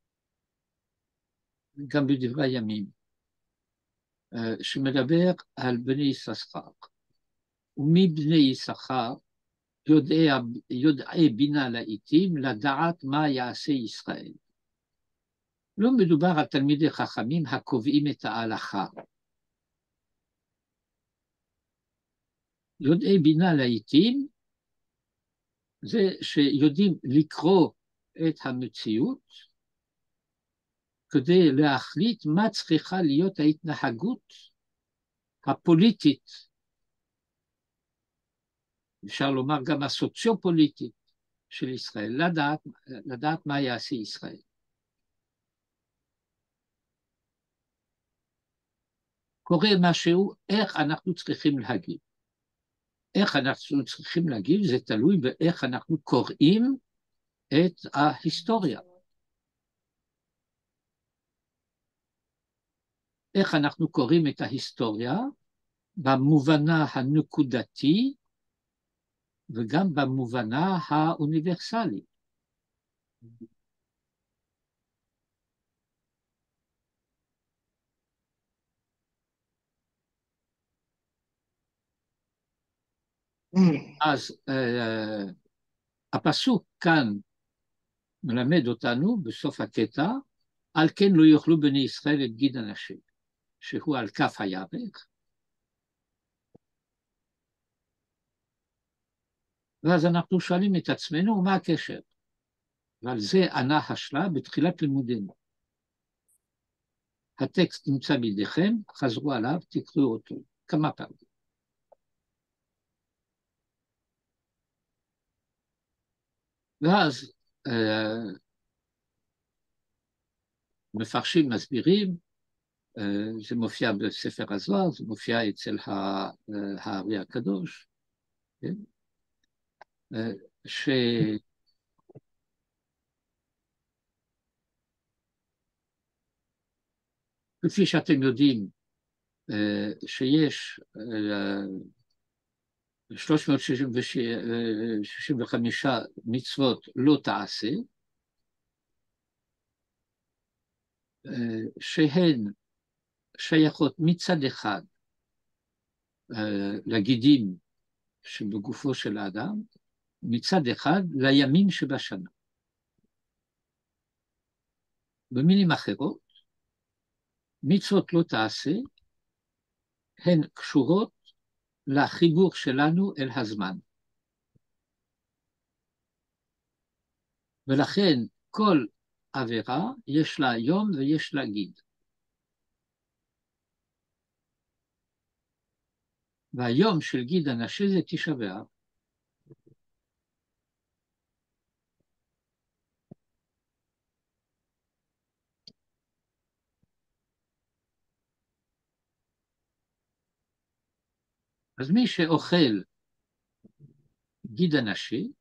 גם בדברי הימים, שמדבר על בני יששכר. ומבני יששכר יודעי, יודעי בינה לעתים לדעת מה יעשה ישראל. לא מדובר על תלמידי חכמים הקובעים את ההלכה. יודעי בינה לעתים זה שיודעים לקרוא את המציאות כדי להחליט מה צריכה להיות ההתנהגות הפוליטית, אפשר לומר גם הסוציו-פוליטית של ישראל, לדעת, לדעת מה יעשה ישראל. קורה משהו, איך אנחנו צריכים להגיב. איך אנחנו צריכים להגיב, זה תלוי באיך אנחנו קוראים את ההיסטוריה. איך אנחנו קוראים את ההיסטוריה, במובנה הנקודתי, וגם במובנה האוניברסלי. אז uh, הפסוק כאן מלמד אותנו בסוף הקטע, על כן לא יאכלו בני ישראל את גיד הנשים, שהוא על כף הירך. ואז אנחנו שואלים את עצמנו, מה הקשר? ועל זה ענה השלה בתחילת לימודינו. הטקסט נמצא בידיכם, חזרו עליו, תקראו אותו כמה פעמים. ואז אה, מפרשים, מסבירים, אה, זה מופיע בספר הזוהר, זה מופיע אצל ה- אה, הארי הקדוש, כן? אה, ש... כפי שאתם יודעים, אה, שיש אה, שלוש מאות שישים וחמש מצוות לא תעשה, שהן שייכות מצד אחד לגידים שבגופו של האדם, מצד אחד לימים שבשנה. במילים אחרות, מצוות לא תעשה, הן קשורות לחיבור שלנו אל הזמן. ולכן כל עבירה יש לה יום ויש לה גיד. והיום של גיד הנשי זה תשעה באב. אז מי שאוכל גיד הנשי,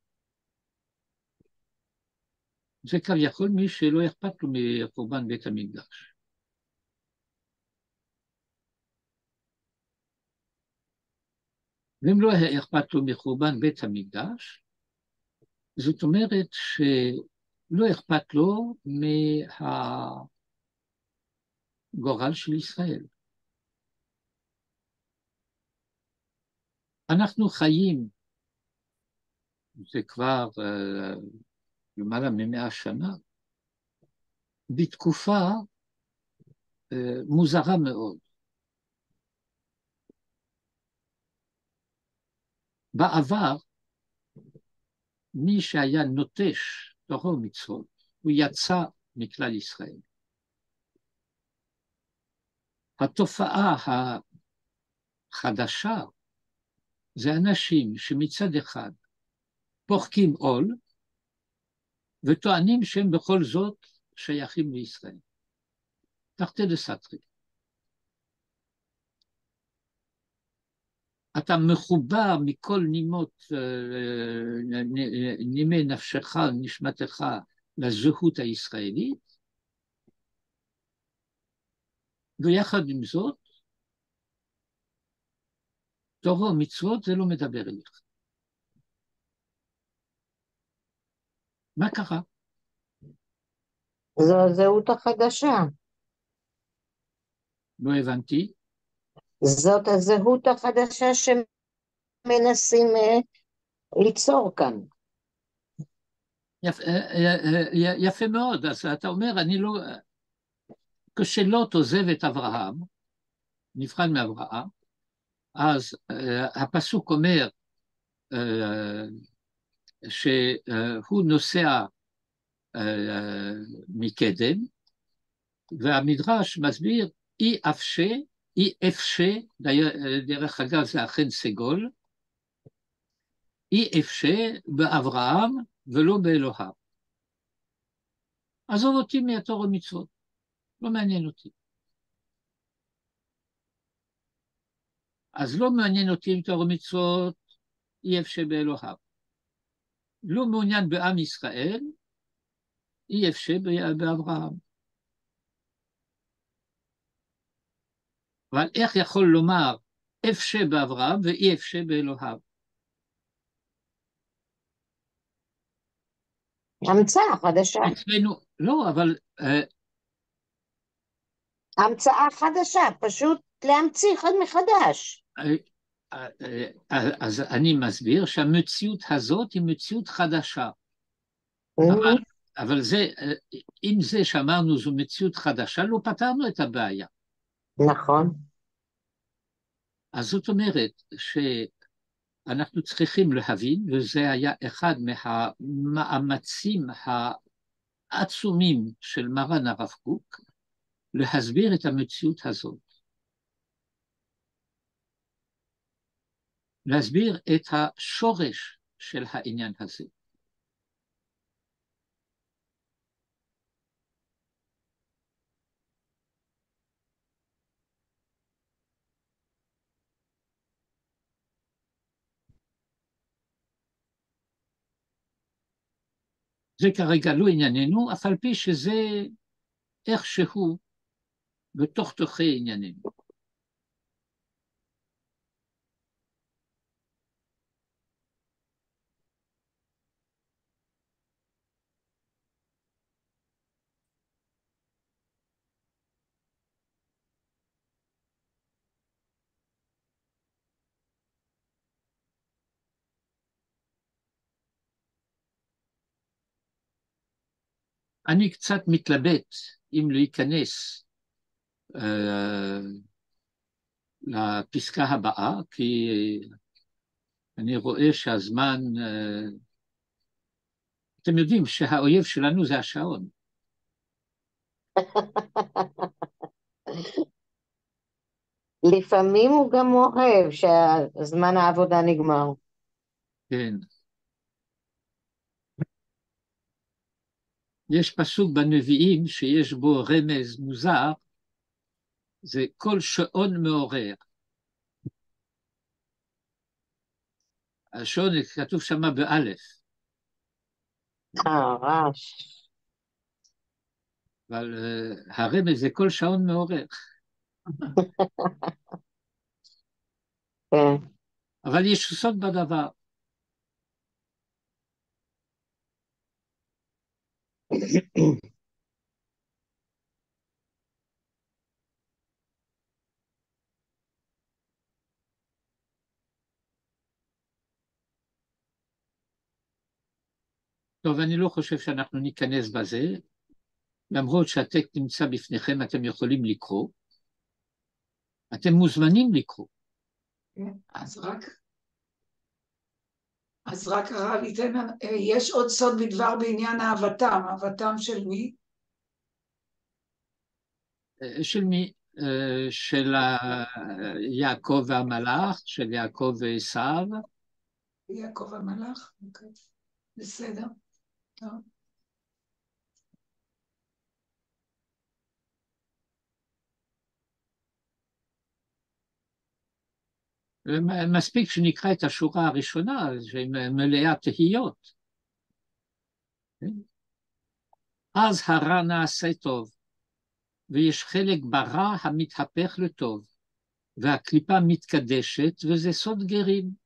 זה כביכול מי שלא אכפת לו מחורבן בית המקדש. ואם לא אכפת לו מחורבן בית המקדש, זאת אומרת שלא אכפת לו מהגורל של ישראל. אנחנו חיים, זה כבר uh, למעלה ממאה שנה, בתקופה uh, מוזרה מאוד. בעבר, מי שהיה נוטש תורה ומצוות, הוא יצא מכלל ישראל. התופעה החדשה זה אנשים שמצד אחד פוחקים עול, וטוענים שהם בכל זאת שייכים לישראל. תחתי דסתרי. אתה מחובר מכל נימות, נימי נפשך, נשמתך, לזהות הישראלית, ויחד עם זאת, תורה ומצוות זה לא מדבר אליך. מה קרה? זו הזהות החדשה. לא הבנתי. זאת הזהות החדשה שמנסים uh, ליצור כאן. יפה, יפה מאוד, אז אתה אומר, אני לא... כשלוט עוזב את אברהם, נבחן מאברהם, אז uh, הפסוק אומר uh, שהוא נוסע uh, מקדם, והמדרש מסביר, אי אפשה, אי אפשה, דרך אגב זה אכן סגול, אי אפשה באברהם ולא באלוהיו. עזוב אותי מהתורה ומצוות, לא מעניין אותי. אז לא מעניין אותי עם תורה ומצוות, אי אפשה באלוהיו. לא מעוניין בעם ישראל, אי אפשה באברהם. אבל איך יכול לומר אפשה באברהם ואי אפשה באלוהיו? המצאה חדשה. אצלנו, לא, אבל אה, המצאה חדשה, פשוט להמציא אחד מחדש. אה, אה, אה, אז אני מסביר שהמציאות הזאת היא מציאות חדשה. אבל, אבל זה, אה, אם זה שאמרנו זו מציאות חדשה, לא פתרנו את הבעיה. נכון. אז זאת אומרת שאנחנו צריכים להבין, וזה היה אחד מהמאמצים העצומים של מרן הרב קוק, להסביר את המציאות הזאת. להסביר את השורש של העניין הזה. זה כרגע לא ענייננו, אף על פי שזה איכשהו בתוך תוכי ענייננו. אני קצת מתלבט אם להיכנס אה, לפסקה הבאה, כי אני רואה שהזמן, אה, אתם יודעים שהאויב שלנו זה השעון. לפעמים הוא גם אוהב שהזמן העבודה נגמר. כן. יש פסוק בנביאים שיש בו רמז מוזר, זה כל שעון מעורר. השעון כתוב שם באלף. אה, רעש. אבל uh, הרמז זה כל שעון מעורר. כן. אבל יש סוד בדבר. טוב, אני לא חושב שאנחנו ניכנס בזה, למרות שהטקסט נמצא בפניכם, אתם יכולים לקרוא. אתם מוזמנים לקרוא. אז רק, אז רק הרב ייתן, יש עוד סוד בדבר בעניין אהבתם, אהבתם של מי? של מי? של יעקב והמלאך, של יעקב ועשיו. יעקב המלאך, אוקיי, בסדר. טוב. מספיק שנקרא את השורה הראשונה, שהיא מלאה תהיות. אז הרע נעשה טוב, ויש חלק ברע המתהפך לטוב, והקליפה מתקדשת, וזה סוד גרים.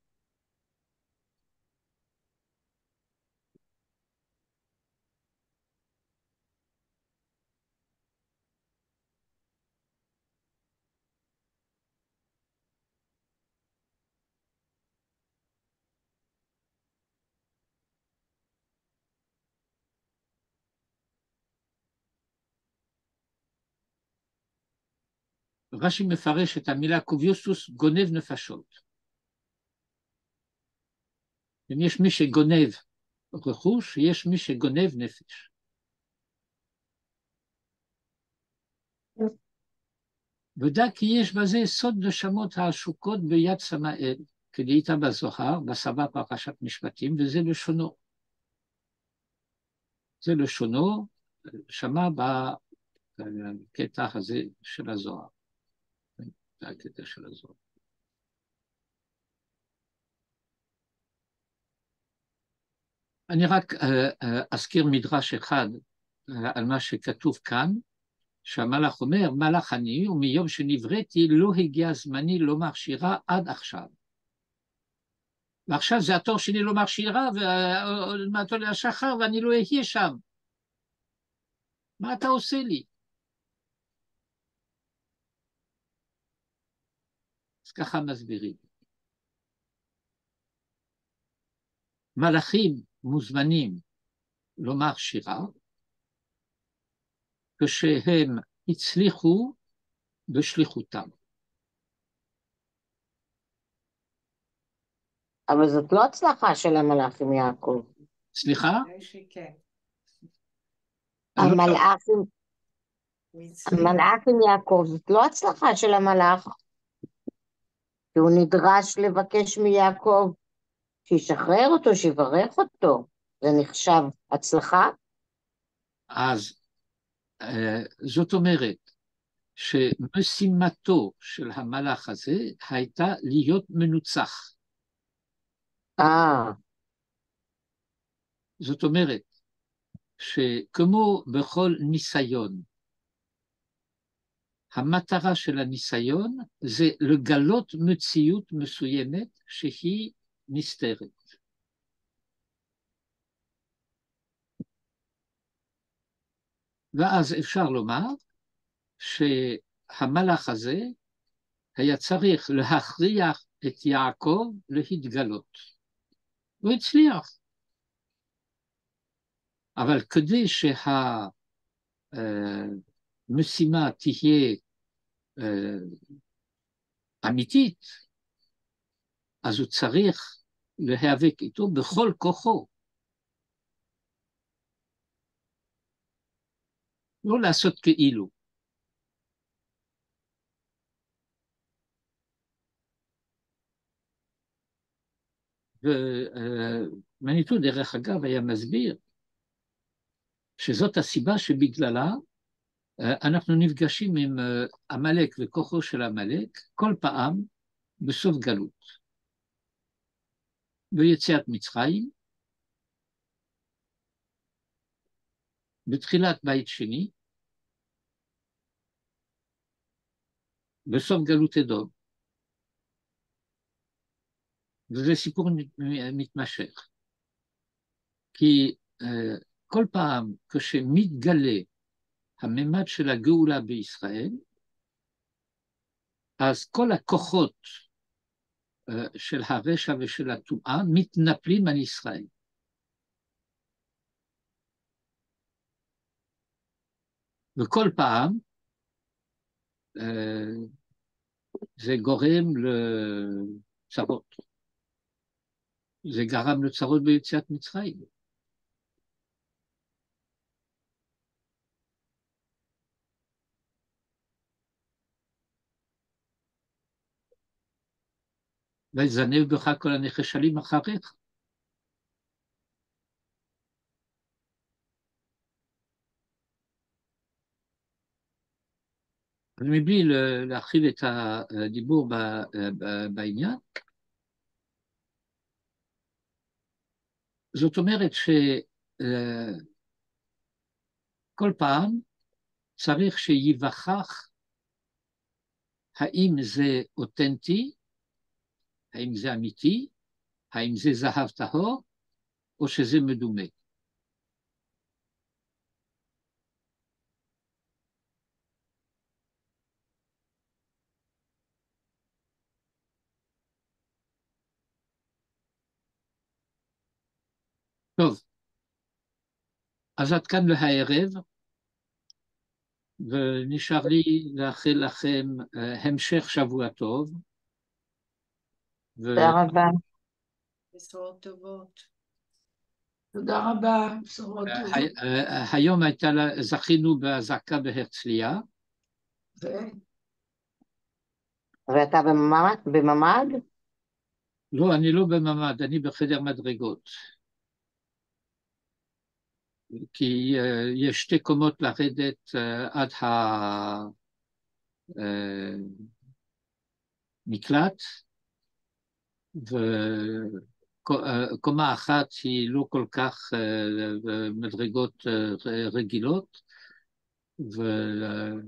רש"י מפרש את המילה קוביוסוס גונב נפשות. יש מי שגונב רכוש, יש מי שגונב נפש. ודע כי יש בזה סוד נשמות העשוקות ביד סמאל, כדאית בזוהר, בסבא פרשת משפטים, וזה לשונו. זה לשונו, שמע בקטע הזה של הזוהר. זה הקטע של הזוהר. אני רק אזכיר מדרש אחד על מה שכתוב כאן, שהמלאך אומר, מלאך אני, ומיום שנבראתי לא הגיע זמני לומר שירה עד עכשיו. ועכשיו זה התור שלי לומר שירה, ועוד מעט עולה השחר, ואני לא אהיה שם. מה אתה עושה לי? אז ככה מסבירים. מלאכים מוזמנים לומר שירה, כשהם הצליחו בשליחותם. אבל זאת לא הצלחה של המלאך עם יעקב. סליחה? שכן. המלאך עם, הוא הצליח. המלאך עם יעקב, זאת לא הצלחה של המלאך. כי הוא נדרש לבקש מיעקב שישחרר אותו, שיברך אותו. זה נחשב הצלחה? אז אה, זאת אומרת שמשימתו של המלאך הזה הייתה להיות מנוצח. אה, זאת אומרת שכמו בכל ניסיון, המטרה של הניסיון זה לגלות מציאות מסוימת שהיא נסתרת. ואז אפשר לומר שהמלאך הזה היה צריך להכריח את יעקב להתגלות. הוא הצליח. אבל כדי שהמשימה תהיה אמיתית, אז הוא צריך להיאבק איתו בכל כוחו. לא לעשות כאילו. ומניטו דרך אגב היה מסביר שזאת הסיבה שבגללה אנחנו נפגשים עם עמלק וכוחו של עמלק כל פעם בסוף גלות. ביציאת מצרים, בתחילת בית שני, בסוף גלות אדום. וזה סיפור מתמשך. כי uh, כל פעם כשמתגלה הממד של הגאולה בישראל, אז כל הכוחות uh, של הרשע ושל הטומאה מתנפלים על ישראל. וכל פעם uh, זה גורם לצרות. זה גרם לצרות ביציאת מצרים. ויזנב בך כל הנחשלים אחריך. אז מבלי להכיל את הדיבור בעניין, זאת אומרת שכל פעם צריך שיווכח האם זה אותנטי, האם זה אמיתי, האם זה זהב טהור, או שזה מדומה. טוב, אז עד כאן להערב, ונשאר לי לאחל לכם המשך שבוע טוב. תודה רבה. בשורות טובות. תודה רבה, בשורות טובות. היום הייתה, זכינו באזעקה בהרצליה. ואתה בממ"ד? בממ"ד? לא, אני לא בממ"ד, אני בחדר מדרגות. כי יש שתי קומות לרדת עד המקלט, וקומה אחת היא לא כל כך מדרגות רגילות, ואת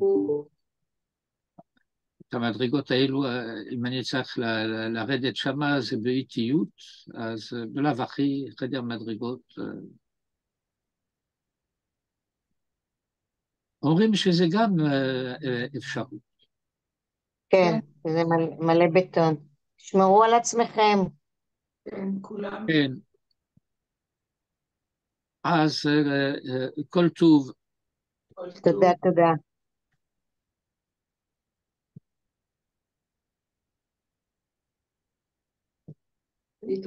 המדרגות האלו, אם אני צריך לרדת שמה, זה באיטיות, אז בלאו הכי חדר מדרגות. אומרים שזה גם אפשרות. כן, זה מלא, מלא בטון. שמרו על עצמכם. כן, כולם. כן. אז כל טוב. כל טוב. תודה, תודה.